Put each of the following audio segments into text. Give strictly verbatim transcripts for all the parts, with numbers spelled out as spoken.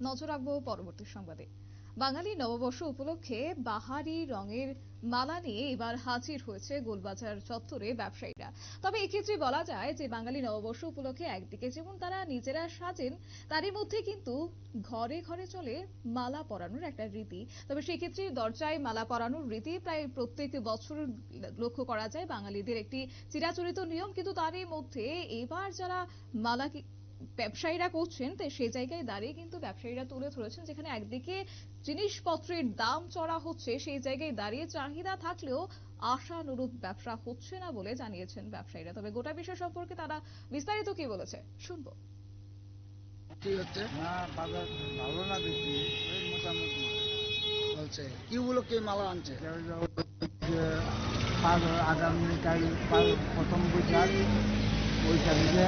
নজর রাখবো পরবর্তী সংবাদে। বাঙালি নববর্ষ উপলক্ষে বাহারি রঙের মালা নিয়ে এবার হাজির হয়েছে গোলবাজার চত্বরে ব্যবসায়ীরা। তবে এক্ষেত্রে বলা যায় যে বাঙালি নববর্ষ উপলক্ষে একদিকে যেমন তারা নিজেরা সাজেন, তারই মধ্যে কিন্তু ঘরে ঘরে চলে মালা পরানোর একটা রীতি। তবে সেক্ষেত্রে দরজায় মালা পরানোর রীতি প্রায় প্রত্যেক বছর লক্ষ্য করা যায়, বাঙালিদের একটি চিরাচরিত নিয়ম। কিন্তু তারই মধ্যে এবার যারা মালা ব্যবসায়ীরা করছেন, তো সেই জায়গায় দাঁড়িয়ে কিন্তু ব্যবসায়ীরা তুলে ধরেছেন যেখানে একদিকে জিনিসপত্রের দাম চড়া হচ্ছে, সেই জায়গায় দাঁড়িয়ে চাহিদা থাকলেও আশানুরূপ ব্যবসা হচ্ছে না বলে জানিয়েছেন ব্যবসায়ীরা। তবে গোটা বিষয় সম্পর্কে তারা বিস্তারিত কি বলেছে শুনবো। ঠিক হচ্ছে না, বাজার ভালো না, বেশি মোটামুটি বলছে। কি উপলক্ষে মালা আনছে? আগামীকাল প্রথম বৈশাখ, বৈশাখে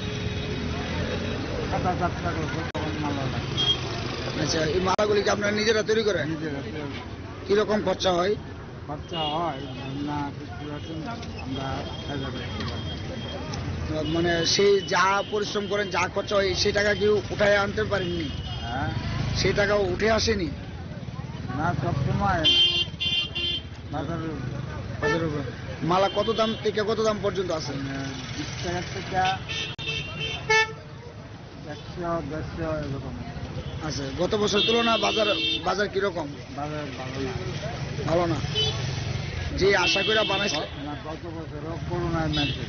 সাতাশ যাত্রা করবো, তখন মালা লাগে। আচ্ছা, এই মালাগুলি কি আপনারা নিজেরা তৈরি করেন? নিজেরা। কিরকম খরচা হয়? খরচা হয় না, আমরা মানে সেই যা পরিশ্রম করেন, যা খরচা হয়, সেই টাকা কি উঠায় আনতে পারেননি? হ্যাঁ, সেই টাকা উঠে আসেনি না, সবসময় বাজারের বাজারের উপর। মালা কত দাম থেকে কত দাম পর্যন্ত আছে? বিশ টাকার থেকে একশো দেড়শো এরকম। আচ্ছা, গত বছর তুলনা বাজার বাজার কিরকম? বাজার ভালো না। ভালো না, যে আশা করে বানাইছে না। গত বছরও করোনায় মেরেছে,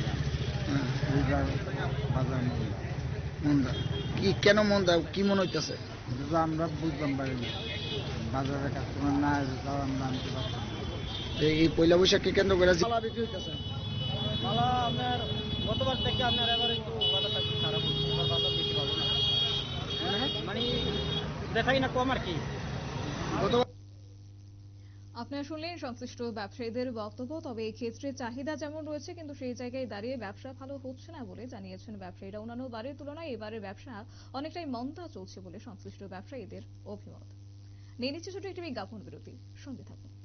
বাজার মন্দা। কি কেন মন্দা, কি মনে হইতেছে? আমরা বুঝতাম পারিনি, বাজারে কাস্টমার না এসে আমরা আনতে পারতাম। এই পয়লা বৈশাখকে কেন্দ্র করে মালা বিক্রি হইতেছে। মালা আপনার গতবার থেকে আপনার এবার একটু বাজারটা একটু খারাপ হচ্ছে, এবার বাজার বেশি ভালো না, মানে দেখাই না কম আর কি। আপনারা শুনলেন সংশ্লিষ্ট ব্যবসায়ীদের বক্তব্য। তবে এই ক্ষেত্রে চাহিদা যেমন রয়েছে, কিন্তু সেই জায়গায় দাঁড়িয়ে ব্যবসা ভালো হচ্ছে না বলে জানিয়েছেন ব্যবসায়ীরা। অন্যান্য বারের তুলনায় এবারের ব্যবসা অনেকটাই মন্দা চলছে বলে সংশ্লিষ্ট ব্যবসায়ীদের অভিমত। নিয়ে নিচ্ছে ছোট একটি বিজ্ঞাপন বিরতি, সঙ্গে থাকুন।